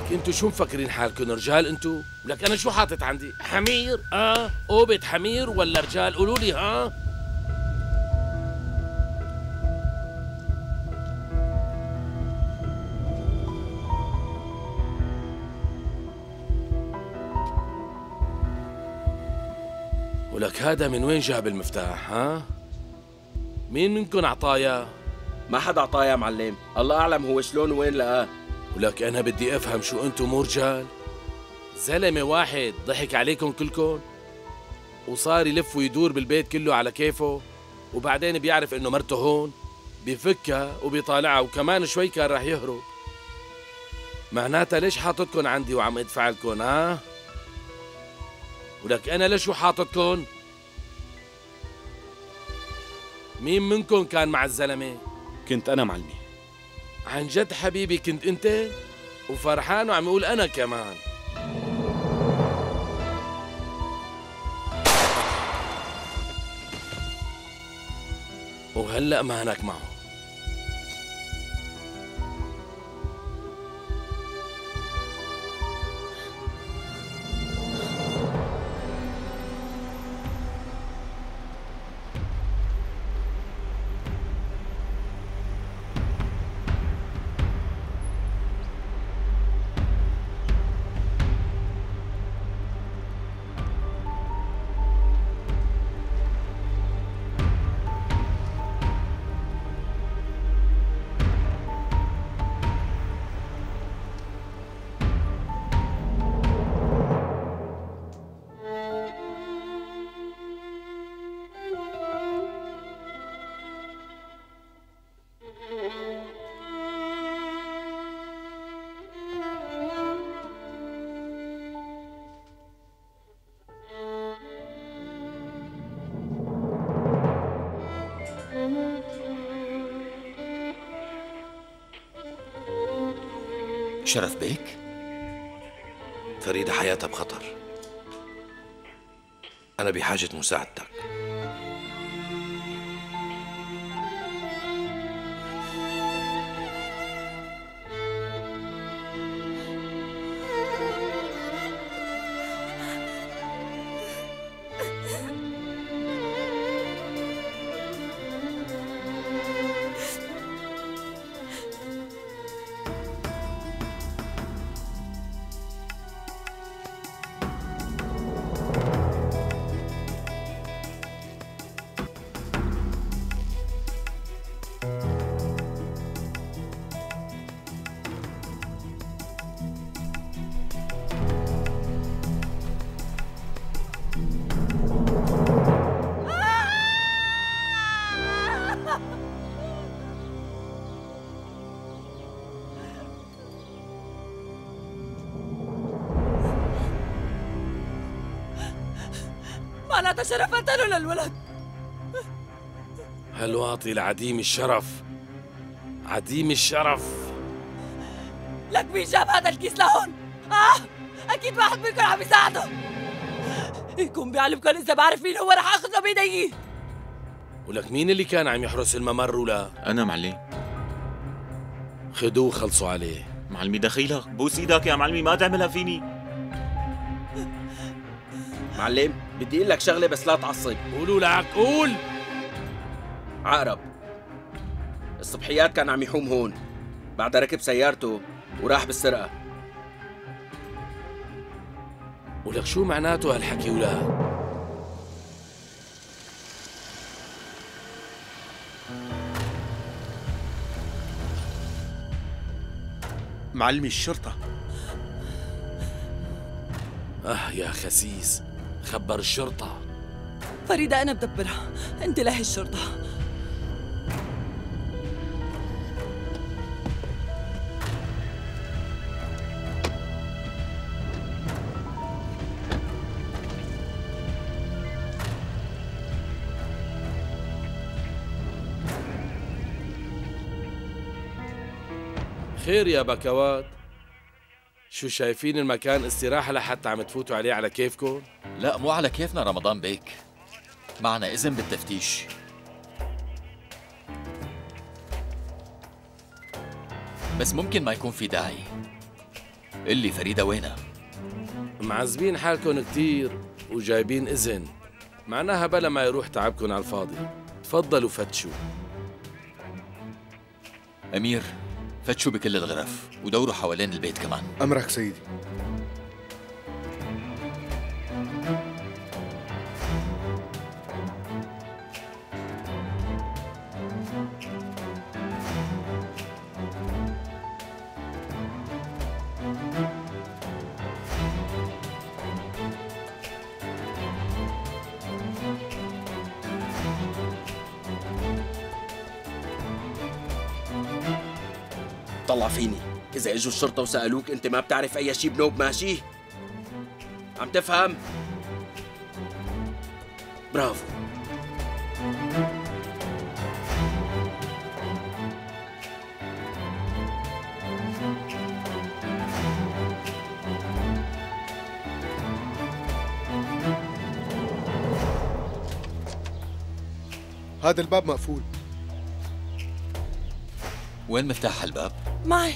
لك انتوا شو مفكرين حالكم رجال انتوا؟ لك انا شو حاطط عندي؟ حمير؟ قوبة حمير ولا رجال؟ قولوا لي ولك هذا من وين جاب المفتاح مين منكم عطايا؟ ما حدا عطاه يا معلم، الله أعلم هو شلون وين لقاه. ولك أنا بدي أفهم شو أنتم مو رجال؟ زلمة واحد ضحك عليكم كلكم وصار يلف ويدور بالبيت كله على كيفه، وبعدين بيعرف إنه مرته هون بيفكها وبيطالعها، وكمان شوي كان راح يهرب. معناتها ليش حاطتكم عندي وعم ادفع لكم ولك أنا ليش حاطتكم؟ مين منكم كان مع الزلمة؟ كنت أنا معلمي. عن جد حبيبي كنت أنت؟ وفرحان وعم يقول أنا كمان. وهلأ مانك معه. شرف بيك؟ فريدة حياتها بخطر، أنا بحاجة مساعدتك. معناتها شرف قتلوا للولد. هالواطي العديم الشرف، عديم الشرف. لك مين جاب هذا الكيس لهون؟ أكيد واحد منكم عم يساعده. يكون بيعلمكم إذا بعرف مين هو رح آخذه بإيدي. ولك مين اللي كان عم يحرس الممر ولا؟ أنا معلم. خدوه خلصوا عليه. معلمي دخيلك، بوس ايدك يا معلمي، ما تعملها فيني. معلم بدي اقول لك شغله بس لا تعصب. قولوا لك قول. عقرب الصبحيات كان عم يحوم هون، بعدها ركب سيارته وراح بالسرقه. ولك شو معناته هالحكي ولا؟ معلمي الشرطة. يا خسيس، خبر الشرطة. فريدة أنا بدبرها، أنت لهي الشرطة. خير يا بكوات، شو شايفين المكان استراحة لحتى عم تفوتوا عليه على كيفكم؟ لا مو على كيفنا رمضان بيك، معنا إذن بالتفتيش. بس ممكن ما يكون في داعي. اللي فريدة وينها؟ معذبين حالكم كتير وجايبين إذن، معناها بلا ما يروح تعبكم على الفاضي. تفضلوا فتشوا. أمير، فتشوا بكل الغرف ودوروا حوالين البيت كمان. أمرك سيدي. طلع فيني، إذا إجوا الشرطة وسألوك أنت ما بتعرف أي شي بنوب ماشي؟ عم تفهم؟ برافو. هذا الباب مقفول. وين مفتاح الباب؟ معي.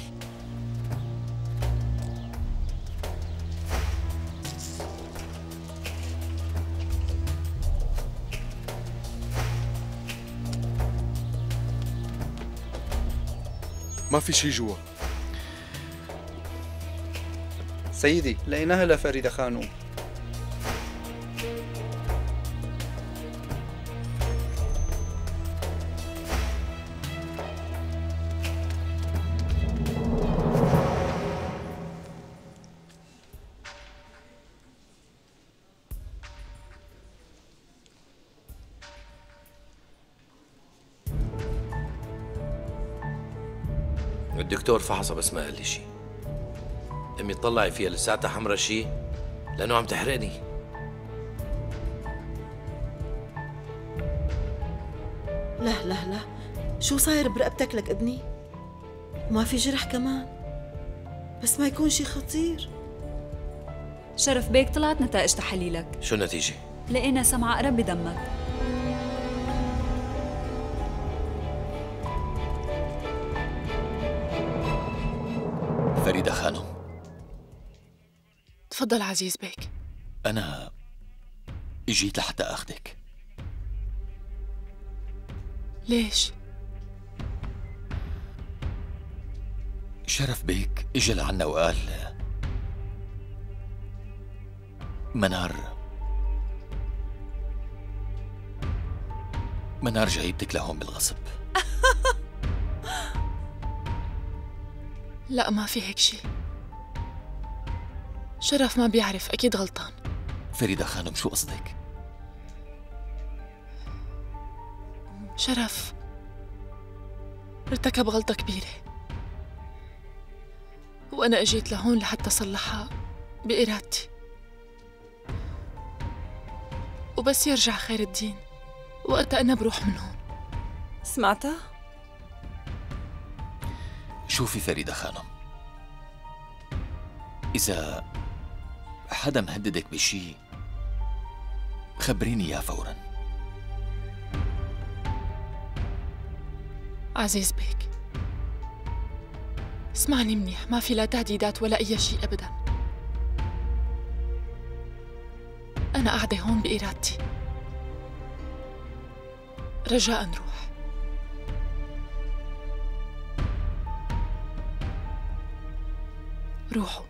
ما في شي جوا. سيدي، لقيناها لفريدة خانوم. الدكتور فحصها بس ما قال لي شي. امي طلعي فيها لساتها حمرا شي لانه عم تحرقني. لا لا لا، شو صاير برقبتك لك ابني؟ وما في جرح كمان؟ بس ما يكون شي خطير. شرف بيك، طلعت نتائج تحاليلك. شو النتيجة؟ لقينا سم عقرب بدمك. فريدة خانم. تفضل عزيز بيك. أنا جيت لحتى أخذك. ليش؟ شرف بيك اجى لعنا وقال منار جايبتك لهون بالغصب. لا، ما في هيك شي. شرف ما بيعرف، أكيد غلطان. فريدة خانم، شو قصدك؟ شرف ارتكب غلطة كبيرة، وأنا أجيت لهون لحتى أصلحها بإرادتي، وبس يرجع خير الدين وقتها أنا بروح من هون. سمعتها؟ شوفي فريدة خانم، إذا حدا مهددك بشي خبريني إياه فوراً. عزيز بيك، اسمعني منيح، ما في لا تهديدات ولا أي شيء أبداً. أنا قاعدة هون بإرادتي، رجاءً روح. روحوا.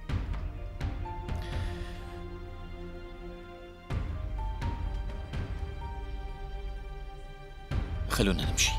خلونا نمشي.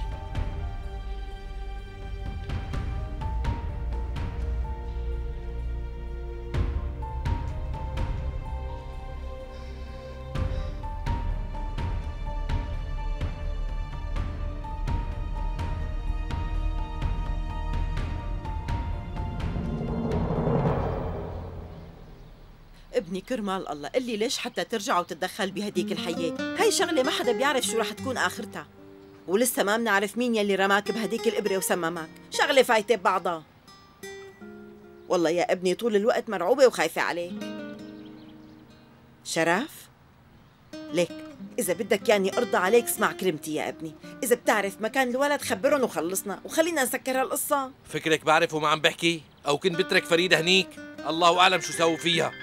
ابني كرمال الله، قل لي ليش حتى ترجع وتتدخل بهديك الحياة؟ هاي شغلة ما حدا بيعرف شو رح تكون آخرتها، ولسه ما بنعرف مين يلي رماك بهديك الإبرة وسممك. شغلة فايتة ببعضها. والله يا ابني طول الوقت مرعوبة وخايفة عليك. شرف، ليك إذا بدك ياني أرضى عليك اسمع كلمتي يا ابني. إذا بتعرف مكان الولد خبرهم وخلصنا وخلينا نسكر هالقصة. فكرك بعرف وما عم بحكي؟ أو كنت بترك فريدة هنيك؟ الله أعلم شو سووا فيها.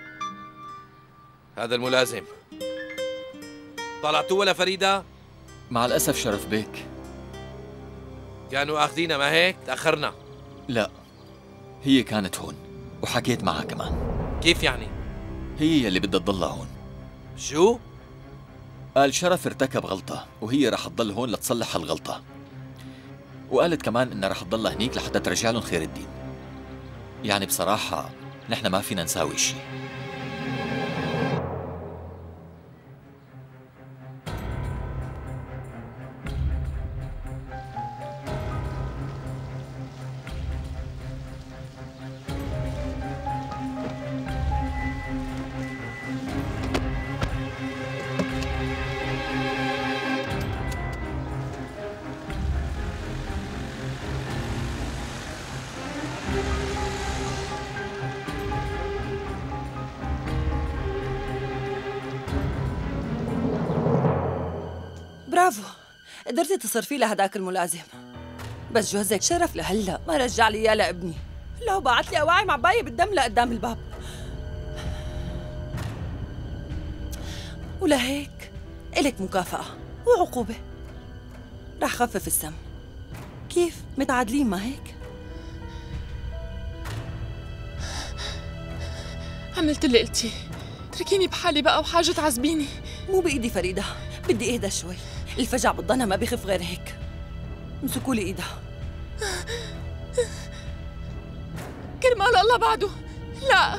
هذا الملازم طلعتوا ولا فريدة؟ مع الأسف شرف بيك. كانوا آخذينها ما هيك؟ تأخرنا. لا، هي كانت هون وحكيت معها كمان. كيف يعني؟ هي يلي بدها تضلها هون. شو؟ قال شرف ارتكب غلطة وهي رح تضل هون لتصلح الغلطة، وقالت كمان إنها رح تضلها هنيك لحتى ترجع لهم خير الدين. يعني بصراحة نحن ما فينا نساوي شيء. برافو، قدرتي تصرفي لهداك الملازم. بس جوزك شرف لهلا ما رجع لي اياه لابني، لو بعت لي اواعي معبايه بالدم لقدام الباب. ولهيك إلك مكافأة وعقوبة، رح خفف السم. كيف؟ متعادلين ما هيك؟ عملت اللي قلتيه، اتركيني بحالي بقى وحاجة تعذبيني. مو بإيدي فريدة، بدي اهدى شوي. الفجع بالضنا ما بيخف غير هيك. امسكوا لي ايدها. كرمال الله بعده. لا،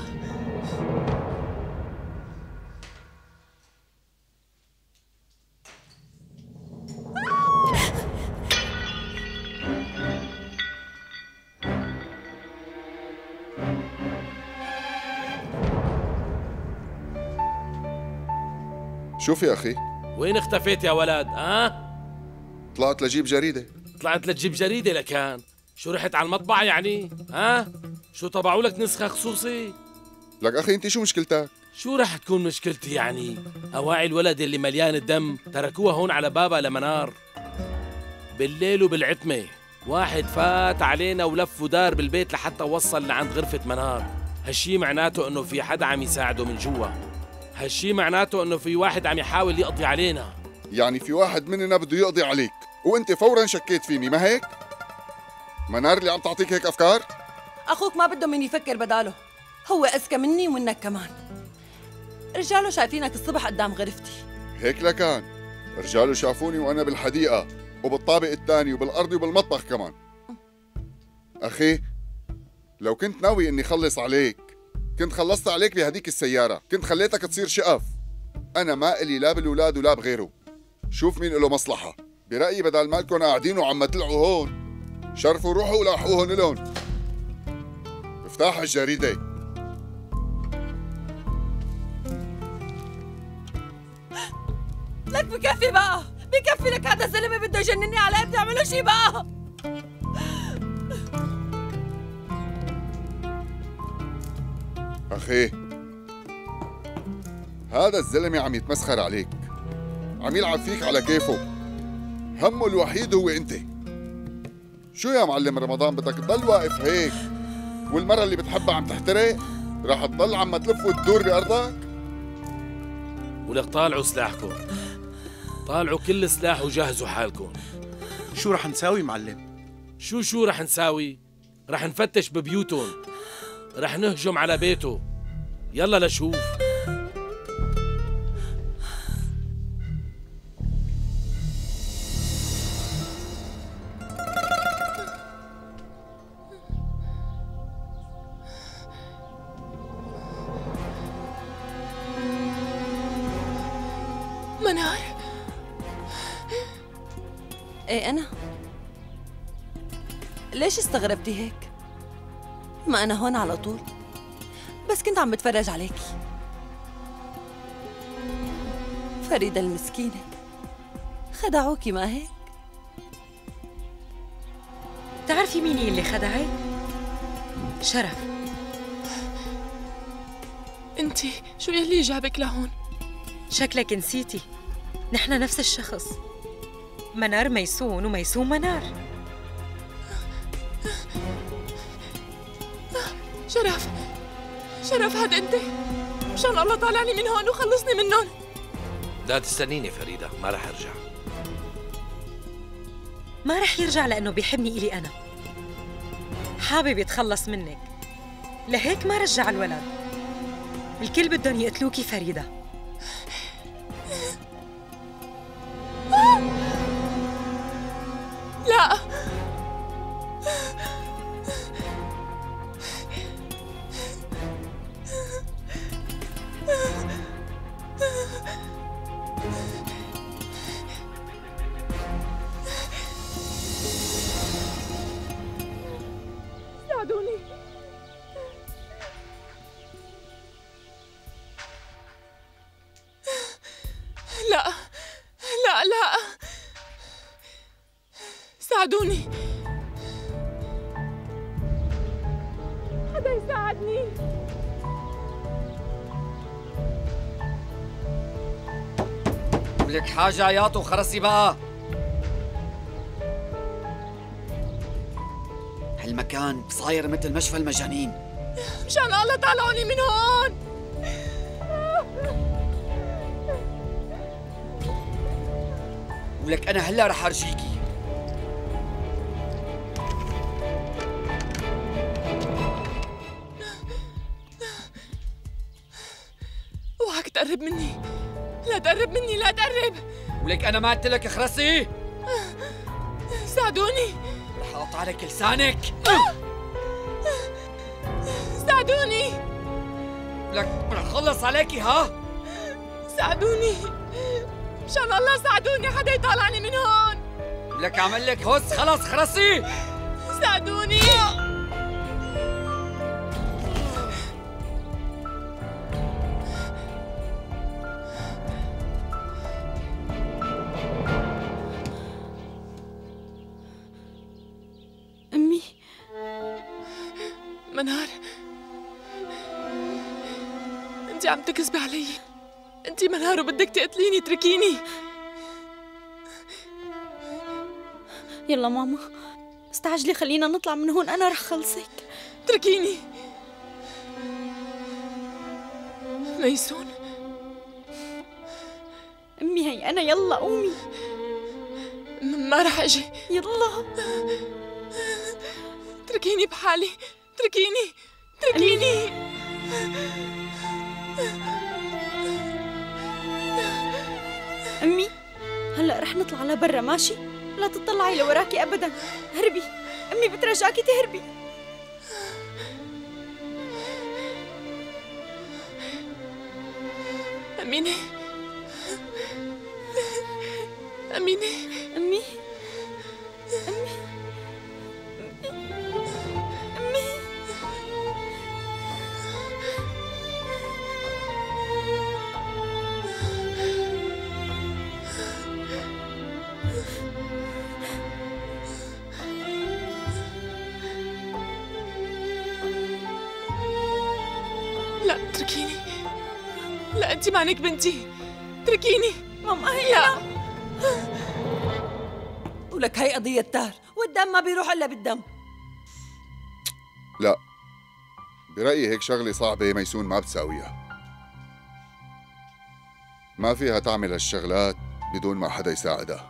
شوف يا أخي، وين اختفيت يا ولد؟ طلعت لجيب جريدة. طلعت لتجيب جريدة لكان؟ شو رحت على المطبعة يعني؟ شو طبعوا لك نسخة خصوصي؟ لك أخي أنت شو مشكلتك؟ شو رح تكون مشكلتي يعني؟ أواعي الولد اللي مليان الدم تركوها هون على بابها لمنار بالليل وبالعتمة. واحد فات علينا ولف ودار بالبيت لحتى وصل لعند غرفة منار. هالشي معناته إنه في حدا عم يساعده من جوا. هالشي معناته إنه في واحد عم يحاول يقضي علينا. يعني في واحد مننا بده يقضي عليك وأنت فوراً شكيت فيني ما هيك؟ منار اللي عم تعطيك هيك أفكار؟ أخوك ما بده من يفكر بداله، هو أذكى مني ومنك كمان. رجاله شايفينك الصبح قدام غرفتي. هيك لكان رجاله شافوني وأنا بالحديقة وبالطابق الثاني وبالأرض وبالمطبخ كمان. أخي لو كنت ناوي إني خلص عليك كنت خلصت عليك بهديك السيارة، كنت خليتك تصير شقف. أنا ما إلي لا بالولاد ولا بغيره. شوف مين له مصلحة. برأيي بدل ما لكم قاعدين وعم تلعوا هون، شرفوا روحوا ولاحقوهن لون. افتح الجريدة. لك بكفي بقى، بكفي لك. هذا الزلمة بده يجنني على ابني، اعملوا شي بقى. أخي هذا الزلمة عم يتمسخر عليك، عم يلعب فيك على كيفه. همه الوحيد هو أنت. شو يا معلم رمضان بدك تضل واقف هيك والمرة اللي بتحبها عم تحترق؟ راح تضل عم تلف وتدور بأرضك؟ ولك طالعوا سلاحكم، طالعوا كل سلاح وجهزوا حالكم. شو رح نساوي معلم؟ شو رح نساوي؟ رح نفتش ببيوتهم، رح نهجم على بيته. يلا لشوف. منار. ايه أنا؟ ليش استغربتي هيك؟ ما أنا هون على طول، بس كنت عم بتفرج عليكي. فريدة المسكينة خدعوكي ما هيك؟ تعرفي مين اللي خدعك؟ شرف. انتي شو يلي جابك لهون؟ شكلك نسيتي، نحن نفس الشخص. منار ميسون وميسون منار. شرف شرف هاد انت، مشان الله طالعني من هون وخلصني منهم. لا تستنيني فريدة، ما رح ارجع. ما رح يرجع لأنه بيحبني إلي أنا، حابب يتخلص منك، لهيك ما رجع الولد. الكل بدهم يقتلوكي فريدة. لا، ساعدوني. لا لا لا، ساعدوني، حدا يساعدني. لك حاجة يا وخرسي بقى. هالمكان صاير مثل مشفى المجانين. مشان الله طلعوني من هون. ولك أنا هلا رح أرجيكي. اوعك تقرب مني، لا تقرب مني، لا تقرب. ولك أنا ما قلت لك اخرسي؟ ساعدوني، رح أقطع لك لسانك. ساعدوني. لك رح أخلص عليكي ها؟ ساعدوني، مشان الله ساعدوني، حدا يطالعني من هون. لك أعمل لك هوس، خلص خرسي. ساعدوني. أمي منار، انت عم تكذبي علي. انت منار وبدك تقتليني، اتركيني. يلا ماما استعجلي، خلينا نطلع من هون، أنا رح خلصك. اتركيني. ميسون، أمي هي أنا، يلا قومي. ما رح أجي. يلا اتركيني بحالي، اتركيني، اتركيني. أمي هلأ رح نطلع لبرا، ماشي؟ لا تطلعي لوراكي أبدا، هربي. أمي بترجاكي تهربي. أمينة، أمينة، أمي، أمي، أمي. لا اتركيني، لا أنت مانك بنتي، اتركيني. ماما هي لا. ولك هي قضية تار، والدم ما بيروح إلا بالدم. لا، برأيي هيك شغلة صعبة ميسون ما بتساويها. ما فيها تعمل هالشغلات بدون ما حدا يساعدها.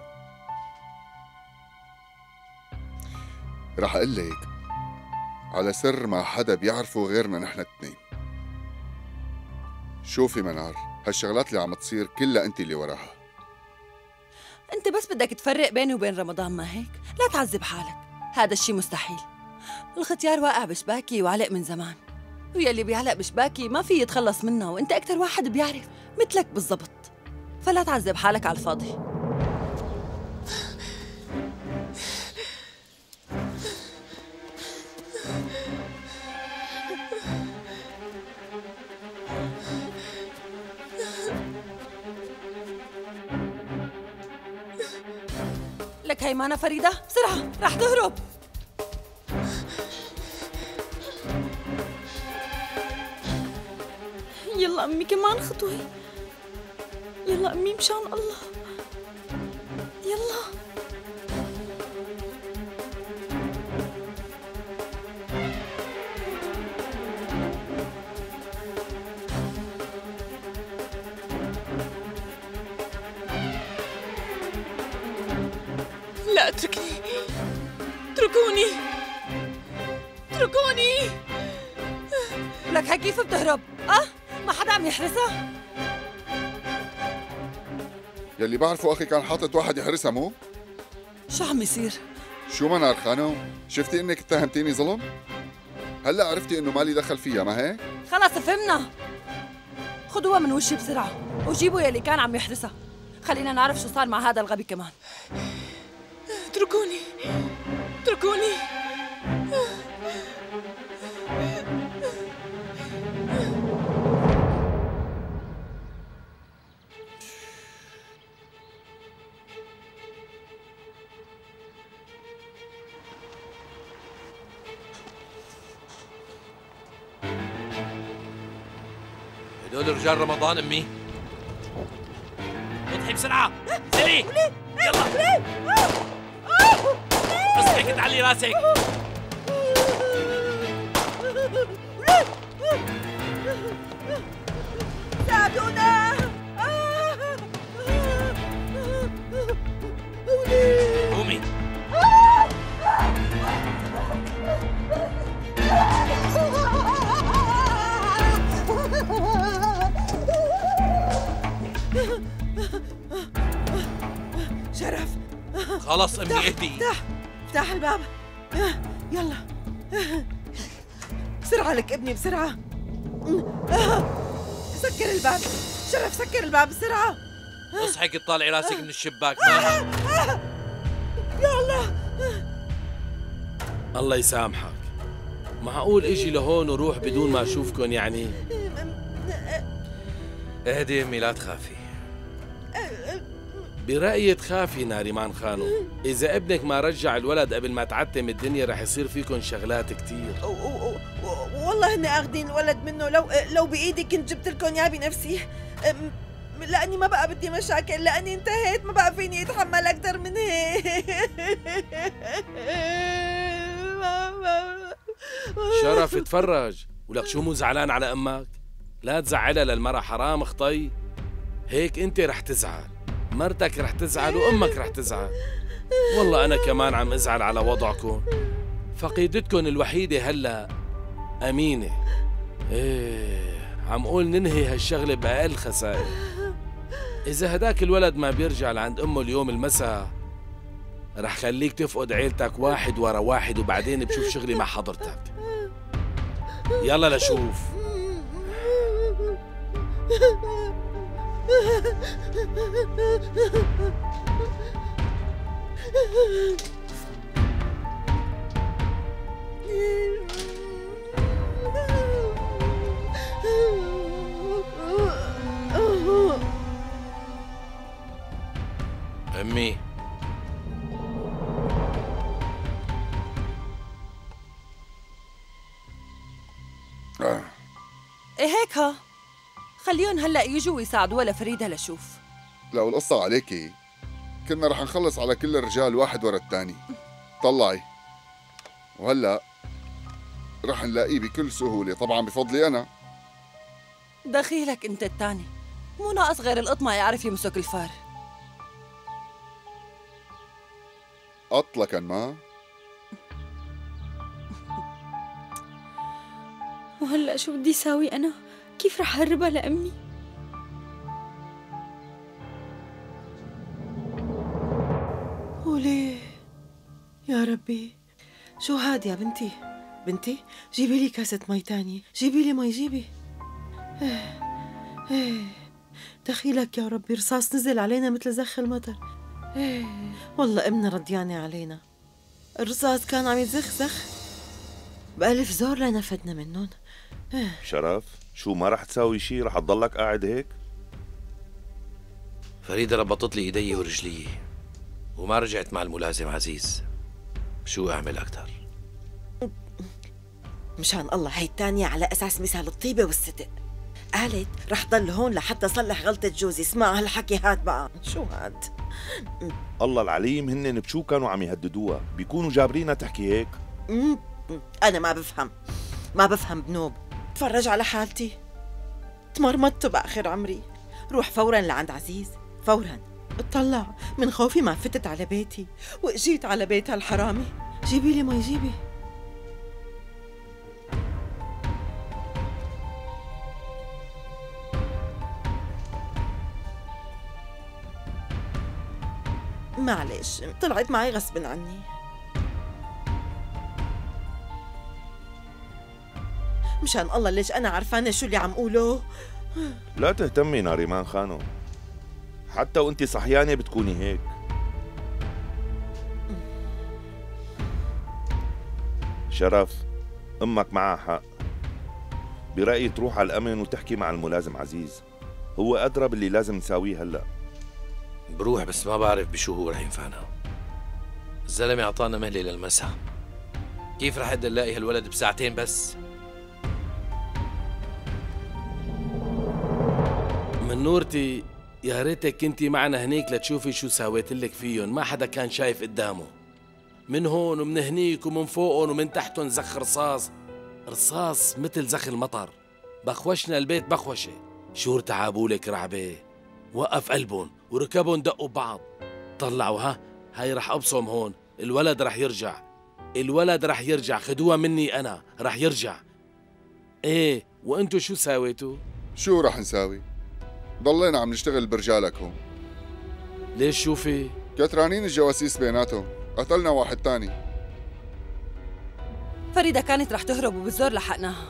رح أقول لك على سر ما حدا بيعرفه غيرنا نحن التنين. شوفي منار، هالشغلات اللي عم تصير كلها انت اللي وراها. انت بس بدك تفرق بيني وبين رمضان، ما هيك؟ لا تعذب حالك، هذا الشيء مستحيل. الختيار واقع بشباكي وعلق من زمان، ويلي بيعلق بشباكي ما في يتخلص منه، وانت اكثر واحد بيعرف، مثلك بالضبط. فلا تعذب حالك على الفاضي. لك هيمانة فريدة، بسرعة رح تهرب. يلا أمي كمان خطوة. يلا أمي مشان الله، يلا. لا اتركني، اتركوني، اتركوني. لك هي كيف بتهرب؟ ما حدا عم يحرسها؟ يلي بعرفه أخي كان حاطط واحد يحرسها مو؟ شو عم يصير؟ شو منار خانم؟ شفتي إنك اتهمتيني ظلم؟ هلأ عرفتي إنه مالي دخل فيها ما هيك؟ خلص فهمنا. خدوها من وشي بسرعة وجيبوا يلي كان عم يحرسها. خلينا نعرف شو صار مع هذا الغبي كمان. اتركوني، اتركوني. هدول رجال رمضان امي. اضحي بسرعة، سري يلا. اصحي كنت علي راسك. ساعدونا. قومي. شرف خلص امي اهدي. افتح الباب يلا بسرعة لك ابني بسرعة. سكر الباب شرف، سكر الباب بسرعة. اصحي كنت طالعي راسك من الشباك. يا الله الله يسامحك. معقول اجي لهون وروح بدون ما اشوفكن يعني؟ اهدي امي لا تخافي. برأيي تخافي ناريمان خانو. إذا ابنك ما رجع الولد قبل ما تعتم الدنيا رح يصير فيكن شغلات كتير. والله هن اخذين الولد منه. لو بإيدي كنت جبت لكم اياه بنفسي، لأني ما بقى بدي مشاكل، لأني انتهيت ما بقى فيني أتحمل أكثر من هيك. شرف اتفرج، ولك شو مو زعلان على أمك؟ لا تزعلها للمرة، حرام خطي. هيك أنت رح تزعل، مرتك رح تزعل وأمك رح تزعل. والله أنا كمان عم أزعل على وضعكم. فقيدتكم الوحيدة هلأ أمينة. إيه عم قول ننهي هالشغلة بأقل خسائر. إذا هداك الولد ما بيرجع لعند أمه اليوم المساء رح خليك تفقد عيلتك واحد ورا واحد، وبعدين بشوف شغلي مع حضرتك. يلا لشوف. امي ايه هيك ها، خليهم هلا يجوا ويساعدوها لفريدة لشوف. لو القصة عليكي كنا رح نخلص على كل الرجال واحد ورا الثاني. طلعي. وهلا رح نلاقيه بكل سهولة، طبعا بفضلي أنا. دخيلك انت الثاني، مو ناقص غير القط ما يعرف يمسك الفار. قط لكن ما وهلأ شو بدي ساوي أنا؟ كيف رح هربها لأمي؟ وليه يا ربي شو هاد يا بنتي؟ بنتي جيبي لي كاسة مي تانية، جيبي لي مي جيبي. دخيلك يا ربي، رصاص نزل علينا مثل زخ المطر. والله امنا رضيانة علينا، الرصاص كان عم يزخزخ بألف زور لنفدنا منهم. شرف شو ما رح تساوي شي؟ رح تضلك قاعد هيك؟ فريدة ربطت لي ايدي ورجلي وما رجعت مع الملازم عزيز. شو اعمل اكثر؟ مشان الله هي التانية على أساس مثال الطيبة والصدق. قالت رح ضل هون لحتى صلح غلطة جوزي. اسمع هالحكي هاد بقى، شو هاد؟ الله العليم، هن بشو كانوا عم يهددوها؟ بيكونوا جابرينها تحكي هيك؟ أنا ما بفهم بنوب. تفرج على حالتي، تمرمطت بآخر عمري. روح فورا لعند عزيز، فورا اطلع من خوفي ما فتت على بيتي واجيت على بيت هالحرامي. جيبي لي مي، جيبي. معلش طلعت معي غصب عني. مشان الله ليش أنا عرفانة شو اللي عم قوله؟ لا تهتمي ناريمان خانو، حتى وانت صحيانة بتكوني هيك. شرف، امك معها حق. برأيي تروح على الأمن وتحكي مع الملازم عزيز، هو أدرى باللي لازم نساويه هلأ. بروح بس ما بعرف بشو هو رح ينفعنا. الزلمة أعطانا مهلة للمساء، كيف رح أقدر نلاقي هالولد بساعتين بس؟ من نورتي يا ريتك كنتي معنا هنيك لتشوفي شو ساويت لك فيهم، ما حدا كان شايف قدامه. من هون ومن هنيك ومن فوقهم ومن تحتهم زخ رصاص، رصاص مثل زخ المطر. بخوشنا البيت بخوشة. شور تعابولك رعبة، وقف قلبهم وركبهم دقوا ببعض. طلعوا هاي رح أبصم هون، الولد رح يرجع، الولد رح يرجع، خدوها مني أنا، رح يرجع. إيه، وأنتو شو ساويتوا؟ شو رح نساوي؟ ضلينا عم نشتغل برجالك هون. ليش شو في؟ كترانين الجواسيس بيناتهم، قتلنا واحد تاني. فريدة كانت رح تهرب وبالزور لحقناها.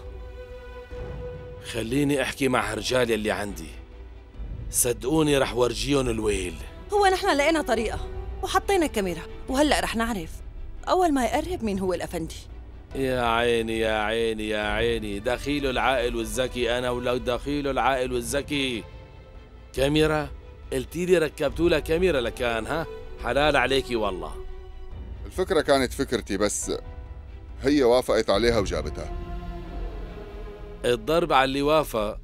خليني أحكي مع هالرجال اللي عندي، صدقوني رح ورجيهم الويل. هو نحن لقينا طريقة وحطينا كاميرا، وهلأ رح نعرف أول ما يقرب مين هو الأفندي. يا عيني يا عيني يا عيني، دخيله العاقل والذكي أنا، ولو دخيله العاقل والذكي. كاميرا؟ قلتيلي ركبتوا لها كاميرا لكان حلال عليكي والله. الفكرة كانت فكرتي، بس هي وافقت عليها وجابتها. الضرب على اللي وافق.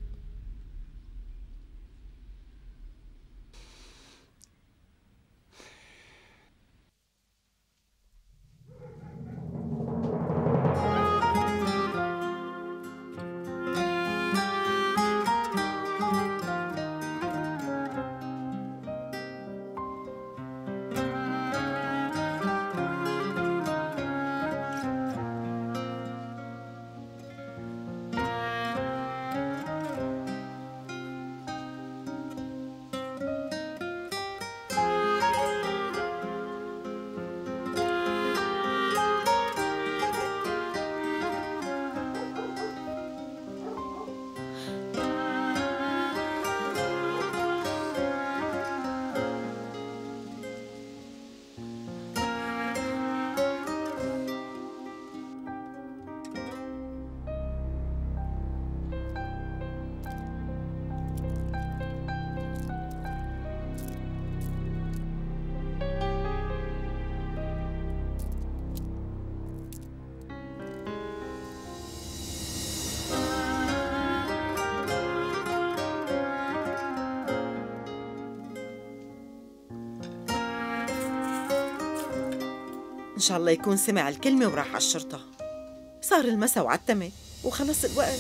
إن شاء الله يكون سمع الكلمة وراح على الشرطة. صار المساء وعتمت وخلص الوقت.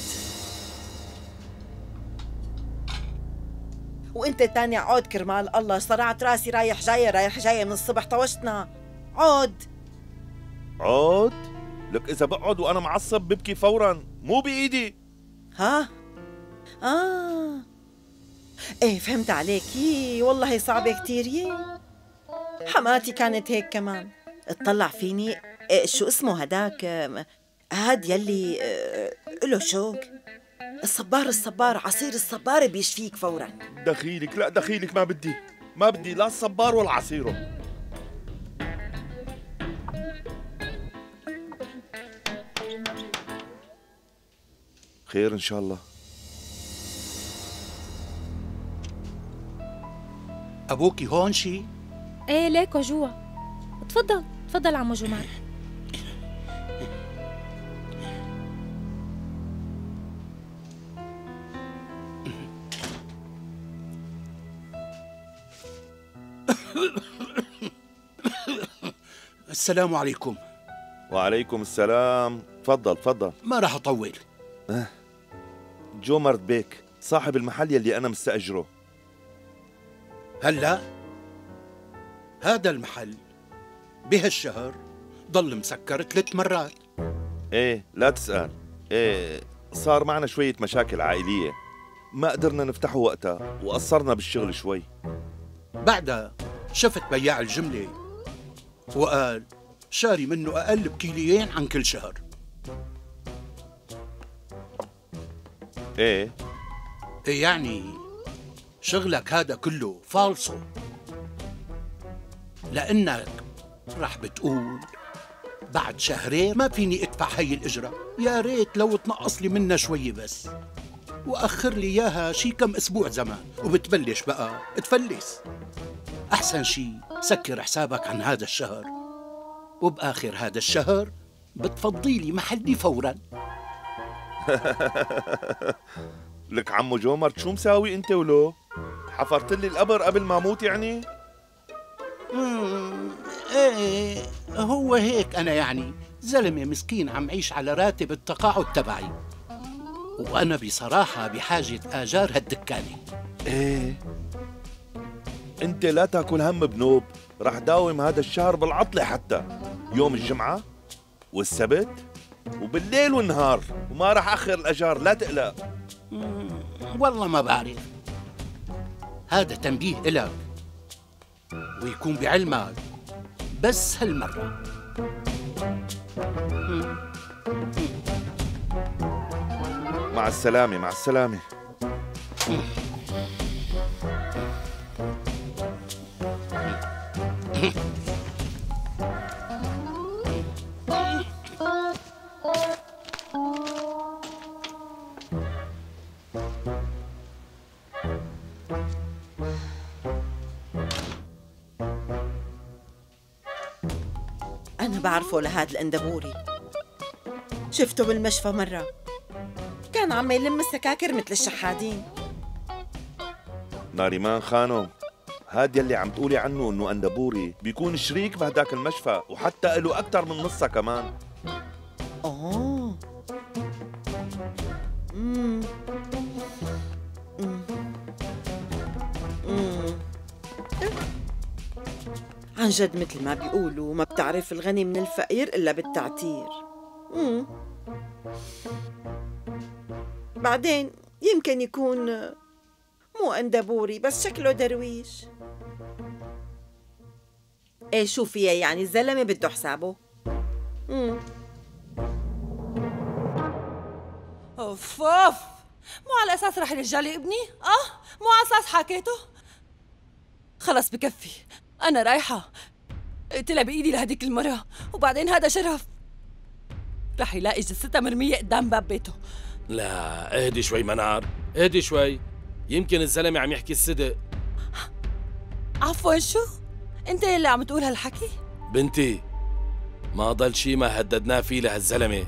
وانت تاني عود كرمال الله، صرعت راسي رايح جاية من الصبح، طوشتنا. عود عود؟ لك إذا بقعد وأنا معصب ببكي فوراً، مو بإيدي. ايه فهمت عليكي، والله هي صعبة كتير. حماتي كانت هيك كمان، اطلع فيني. شو اسمه هداك؟ هاد يلي له شوك، الصبار، عصير الصبار بيشفيك فورا. دخيلك، لا دخيلك، ما بدي لا الصبار ولا عصيره. خير إن شاء الله. أبوكي هون شي؟ ايه ليكو جوا. تفضل عمو جمال. السلام عليكم. وعليكم السلام. تفضل. ما راح أطول. جو مرد بيك صاحب المحل يلي أنا مستأجره. هلا هذا المحل بهالشهر ضل مسكر 3 مرات. ايه لا تسأل. ايه صار معنا شوية مشاكل عائلية، ما قدرنا نفتحه وقتها وقصرنا بالشغل شوي. بعدها شفت بياع الجملة وقال شاري منه أقل بكيليين عن كل شهر. ايه يعني شغلك هذا كله فالصو، لأنك رح بتقول بعد شهرين ما فيني ادفع هي الإجرة، يا ريت لو تنقص لي منها شوي بس، وأخر لي إياها شي كم أسبوع زمان، وبتبلش بقى تفلس. أحسن شي سكر حسابك عن هذا الشهر، وبآخر هذا الشهر بتفضي لي محلي فوراً. لك عمو جومر شو مساوي انت ولو؟ حفرت لي القبر قبل ما اموت يعني؟ ايه هو هيك انا يعني زلمه مسكين عم عيش على راتب التقاعد تبعي، وانا بصراحه بحاجه اجار هالدكانه. ايه انت لا تاكل هم بنوب، رح داوم هذا الشهر بالعطله حتى يوم الجمعه والسبت وبالليل والنهار، وما رح اخر الاجار لا تقلق. والله ما بعرف، هذا تنبيه إلك ويكون بعلمك بس هالمرة. مع السلامة مع السلامة. أنا بعرفه لهاد الأندبوري، شفته بالمشفى مرة كان عم يلم السكاكر مثل الشحادين. ناريمان خانم، هاد يلي عم تقولي عنه انه اندبوري بيكون شريك بهداك المشفى، وحتى له اكثر من نصها كمان. اوه عن جد مثل ما بيقولوا ما بتعرف الغني من الفقير إلا بالتعتير. بعدين يمكن يكون مو أندبوري بس شكله درويش. ايه شو فيها يعني الزلمة بده حسابه. اوف اوف، مو على اساس رح يرجع لي ابني؟ مو على اساس حكيته؟ خلص بكفي، انا رايحه اقتلها بايدي لهديك المره، وبعدين هذا شرف رح يلاقي جثتها مرميه قدام باب بيته. لا اهدي شوي منار، اهدي شوي، يمكن الزلمه عم يحكي الصدق. عفوا شو؟ انت اللي عم تقول هالحكي؟ بنتي ما ضل شي ما هددناه فيه لهالزلمه.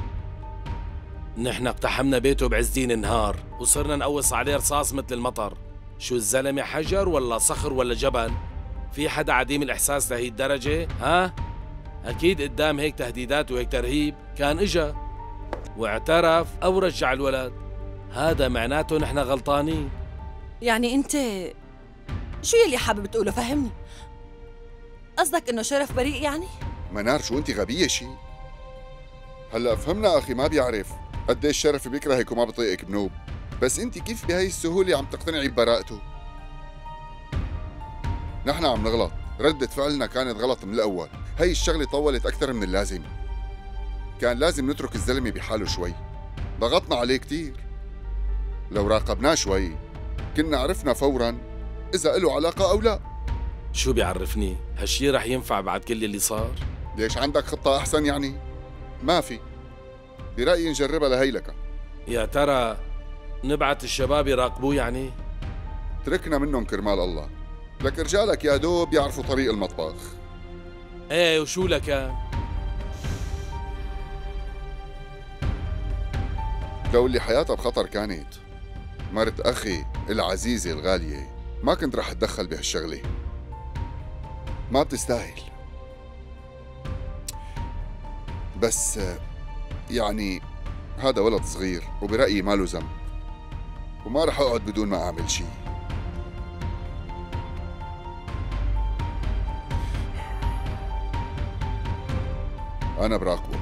نحن اقتحمنا بيته بعز دين النهار وصرنا نقوص عليه رصاص مثل المطر. شو الزلمه حجر ولا صخر ولا جبل؟ في حدا عديم الاحساس لهي الدرجه؟ ها؟ اكيد قدام هيك تهديدات وهيك ترهيب كان اجا واعترف او رجع الولد. هذا معناته نحن غلطانين. يعني انت شو يلي حابب تقوله؟ فهمني، قصدك انه شرف بريء يعني؟ منار شو انت غبية شي؟ هلا فهمنا اخي ما بيعرف قديش شرف بيكرهك وما بطيقك بنوب، بس انت كيف بهي السهولة عم تقتنعي ببراءته؟ نحن عم نغلط، ردة فعلنا كانت غلط من الأول، هي الشغلة طولت أكثر من اللازم. كان لازم نترك الزلمة بحاله شوي، ضغطنا عليه كتير. لو راقبناه شوي كنا عرفنا فوراً إذا له علاقة أو لا. شو بيعرفني؟ هالشي رح ينفع بعد كل اللي صار؟ ليش عندك خطة أحسن يعني؟ ما في، برأيي نجربها لهيلكا. يا ترى نبعت الشباب يراقبوه يعني؟ تركنا منهم كرمال الله، لك رجالك يا دوب يعرفوا طريق المطبخ. ايه وشو لك؟ لو اللي حياتها بخطر كانت مرت أخي العزيزة الغالية ما كنت رح أتدخل بهالشغلة، ما بتستاهل. بس يعني هذا ولد صغير وبرأيي ما له ذنب، وما رح أقعد بدون ما أعمل شيء. أنا براقبه.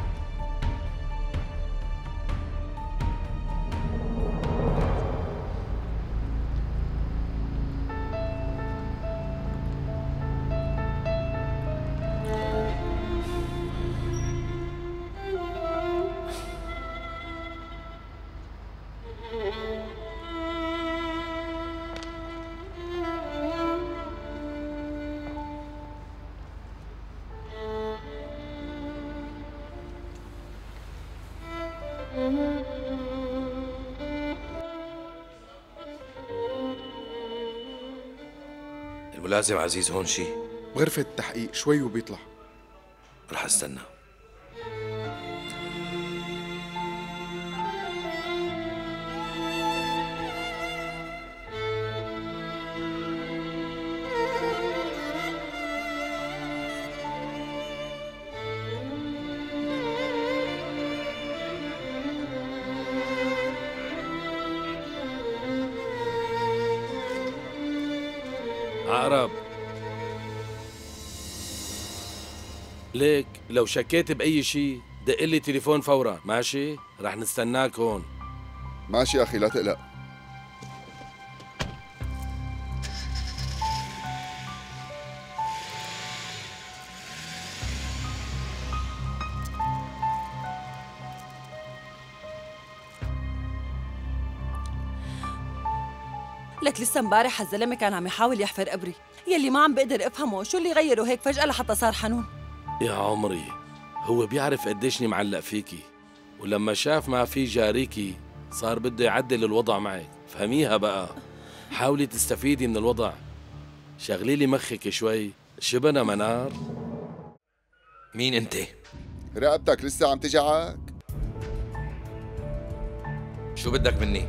الملازم عزيز هون شي؟ بغرفة التحقيق شوي وبيطلع. رح استنى. عقرب، ليك لو شكيت بأي شيء دق لي تليفون فورا، ماشي؟ رح نستناك هون. ماشي أخي، لا تقلق. لك لسه امبارح هالزلمه كان عم يحاول يحفر قبري، يلي ما عم بقدر افهمه شو اللي غيره هيك فجأة لحتى صار حنون. يا عمري، هو بيعرف قديشني معلق فيكي، ولما شاف ما في جاريكي صار بده يعدل الوضع معك، فهميها بقى. حاولي تستفيدي من الوضع، شغلي لي مخك شوي. شبنا منار؟ مين انت؟ رقبتك لسه عم تجعك؟ شو بدك مني؟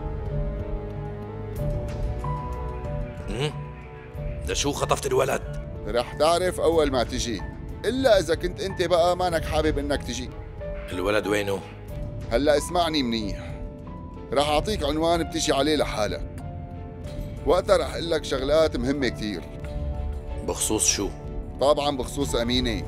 ده شو خطفت الولد؟ رح تعرف أول ما تجي، إلا إذا كنت أنت بقى مانك حابب إنك تجي. الولد وينه؟ هلأ اسمعني منيح، رح أعطيك عنوان بتجي عليه لحالك، وقتها رح أقول لك شغلات مهمة كتير. بخصوص شو؟ طبعا بخصوص أمينة.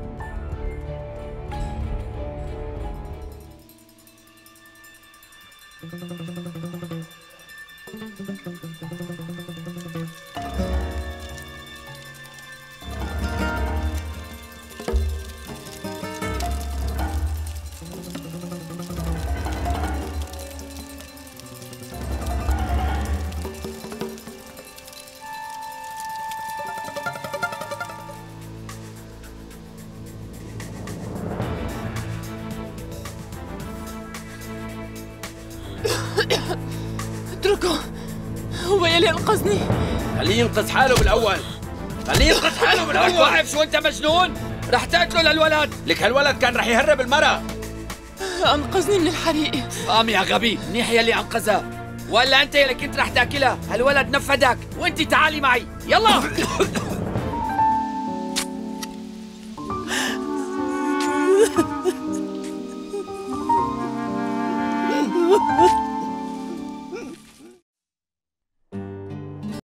اتركه، هو يلي انقذني. خليه ينقذ حاله بالاول، خليه ينقذ حاله بالاول. واقف شو انت مجنون؟ رح تقتله للولد، لك هالولد كان رح يهرب المرة. انقذني من الحريق. يا غبي، منيح يلي انقذها، ولا انت يلي كنت رح تاكلها. هالولد نفذك، وانت تعالي معي، يلا.